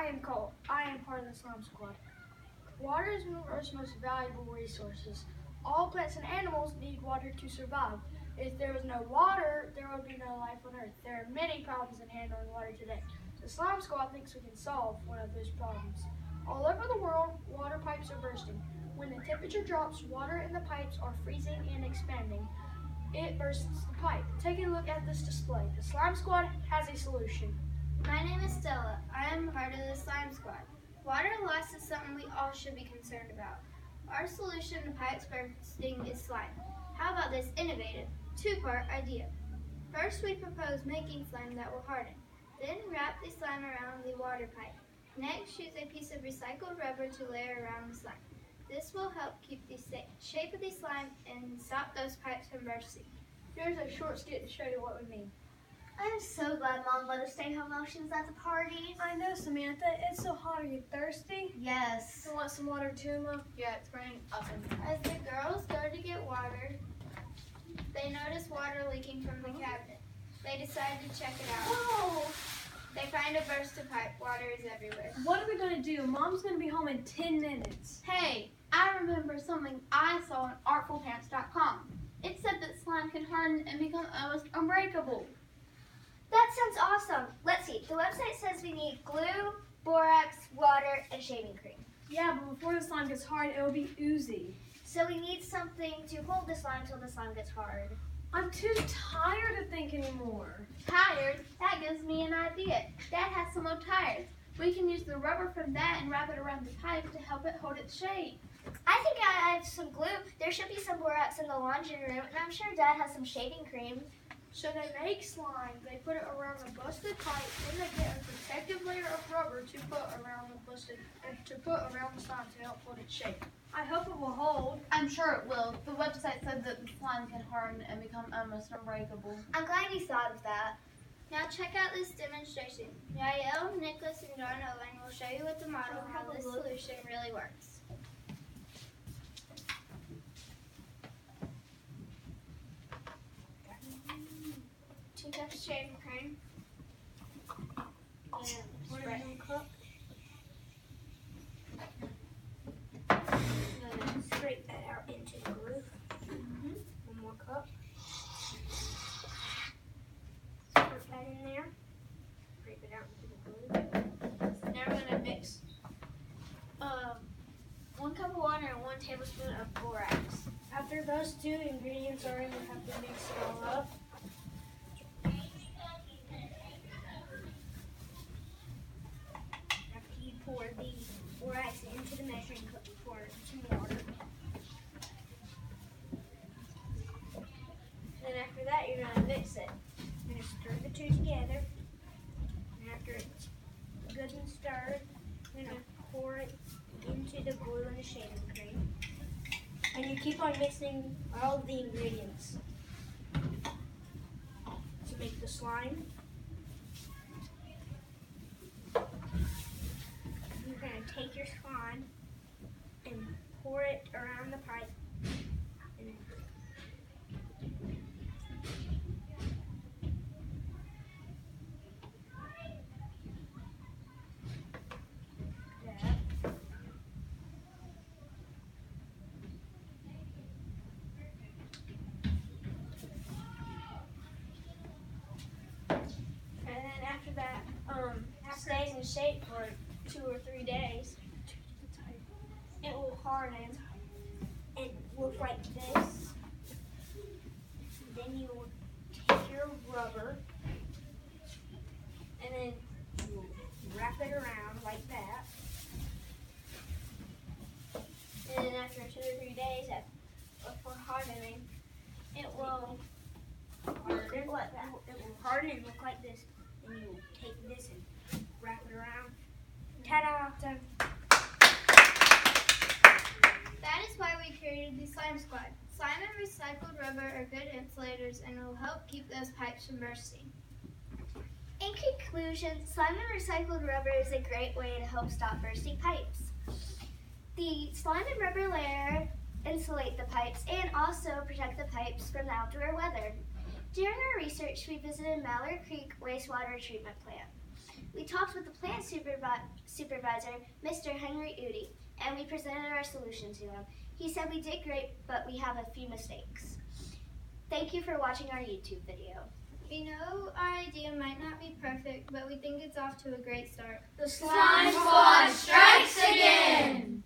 am Cole. I am part of the Slime Squad. Water is one of Earth's most valuable resources. All plants and animals need water to survive. If there was no water, there would be no life on Earth. There are many problems in handling water today. The Slime Squad thinks we can solve one of those problems. All over the world, water pipes are bursting. When the temperature drops, water in the pipes are freezing and expanding. It bursts the pipe. Take a look at this display. The Slime Squad has a solution. My name is Stella. I am part of the Slime Squad. Water loss is something we all should be concerned about. Our solution to pipes bursting is slime. How about this innovative, two-part idea? First, we propose making slime that will harden. Then wrap the slime around the water pipe. Next, use a piece of recycled rubber to layer around the slime. This will help keep the shape of the slime and stop those pipes from bursting. Here's a short skit to show you what we mean. I'm so glad Mom let us stay home while she was at the party. I know, Samantha. It's so hot. Are you thirsty? Yes. You want some water too, Mom? Yeah, it's raining up in here. As the girls go to get water, they notice water leaking from the cabinet. They decide to check it out. Whoa! They find a bursted pipe. Water is everywhere. What are we going to do? Mom's going to be home in 10 minutes. Hey, I remember something I saw on artfulparents.com. It said that slime can harden and become almost unbreakable. That sounds awesome. Let's see. The website says we need glue, borax, water, and shaving cream. Yeah, but before the slime gets hard, it will be oozy. So we need something to hold the slime till the slime gets hard. I'm too tired to think anymore. Tired? That gives me an idea. Dad has some old tires. We can use the rubber from that and wrap it around the pipe to help it hold its shape. I think I have some glue. There should be some borax in the laundry room, and I'm sure Dad has some shaving cream. So they make slime, they put it around a busted pipe, then they get a protective layer of rubber to put around the slime to help hold its shape. I hope it will hold. I'm sure it will. The website said that the slime can harden and become almost unbreakable. I'm glad you thought of that. Now check out this demonstration. Yael, Nicholas, and John Owen will show you with the model how this solution really works. 2 cups of shaving cream. And spray. Then scrape that out into the glue. 1 more cup. Put that in there. Scrape it out into the glue. Now we're going to mix 1 cup of water and 1 tablespoon of borax. After those 2 ingredients are in, we have to mix it all up. After you pour the borax into the measuring cup, pour some water. Then after that, you're going to mix it. You're going to stir the 2 together. And after it's good and stirred, you're going to pour it into the glue and the shaving cream. And you keep on mixing all of the ingredients to make the slime. You're going to take your slime and pour it around the pipe. And then after that, stays in shape for 2 or 3 days. It will harden and look like this. Then you will take your rubber and then you wrap it around like that. And then after 2 or 3 days, for hardening, it will harden like that. It will harden and look like this. And you will take this and wrap it around. Ta-da! Done. That is why we created the Slime Squad. Slime and recycled rubber are good insulators and will help keep those pipes from bursting. In conclusion, slime and recycled rubber is a great way to help stop bursting pipes. The slime and rubber layer insulate the pipes and also protect the pipes from the outdoor weather. During our research, we visited Mallard Creek Wastewater Treatment Plant. We talked with the plant supervisor, Mr. Henry Udi, and we presented our solution to him. He said we did great, but we have a few mistakes. Thank you for watching our YouTube video. We know our idea might not be perfect, but we think it's off to a great start. The Slime Squad strikes again!